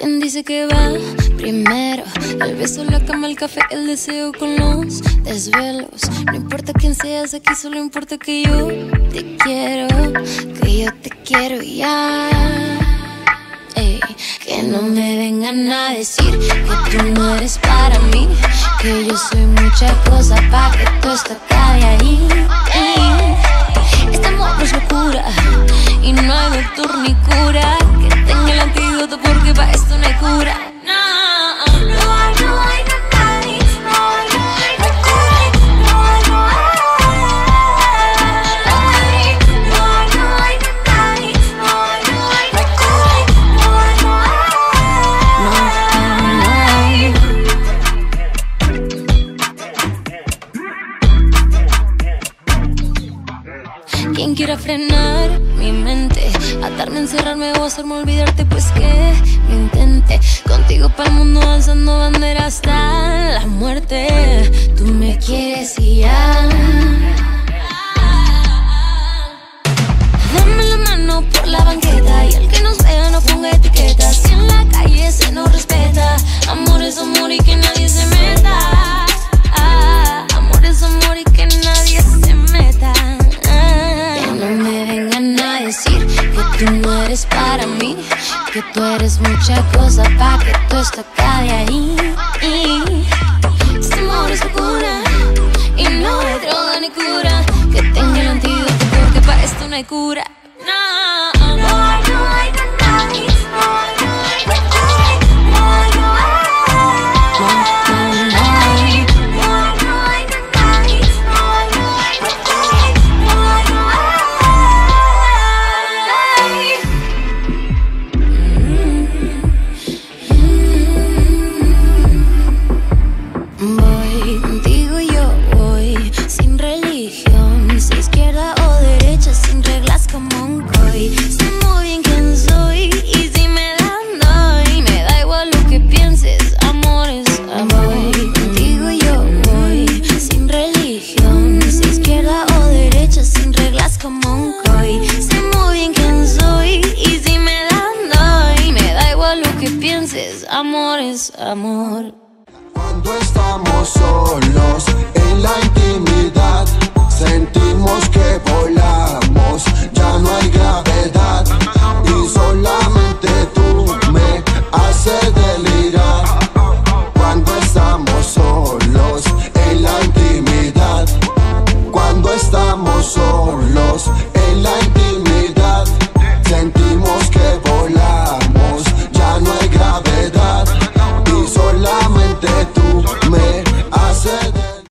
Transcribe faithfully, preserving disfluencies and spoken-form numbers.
¿Quién dice que va primero? El beso, la cama, el café, el deseo con los desvelos. No importa quién seas aquí, solo importa que yo te quiero, que yo te quiero ya. Ey, que no me vengan a decir que tú no eres para mí, que yo soy mucha cosa pa' que todo esto acabe ahí. Ey, este amor no es locura y no hay doctor ni cura que tenga el antídoto, porque pa' esto no hay cura. No, no hay, no hay, no hay, no hay, no hay, no hay cura, no hay, no hay, no hay, no hay, no hay, no hay, no hay cura, no hay, no hay. Quien quiera frenar mi mente, atarme, encerrarme o hacerme olvidarte, pues que lo intente. Contigo pa'l mundo alzando bandera hasta la muerte. Tú me quieres y ya. Dame la mano por la banqueta y el que nos vea no ponga etiquetas. Si en la calle se nos respeta, amor es amor y que nadie se meta. Ah, amor es amor y que nadie se meta. No me vengan a decir que tú no eres para mí, que tú eres mucha cosa pa' que todo esto acabe ahí. Este amor es locura y no hay droga ni cura que tenga el antídoto, porque pa' esto no hay cura. No, no hay, no hay, no hay, no hay, no hay cura, no hay, no hay, no hay, no hay, no hay, no hay, no hay cura, no hay, no hay. Voy contigo, yo voy sin religión, si izquierda o derecha, sin reglas como un coy. Sé muy bien quién soy y si me dan doy, me da igual lo que pienses, amor es amor. Voy contigo, yo voy sin religión, si izquierda o derecha, sin reglas como un coy. Sé muy bien quién soy y si me dan doy, me da igual lo que pienses, amor es amor. Cuando estamos solos en la intimidad, sentimos que volamos, ya no hay gravedad y solamente tú me haces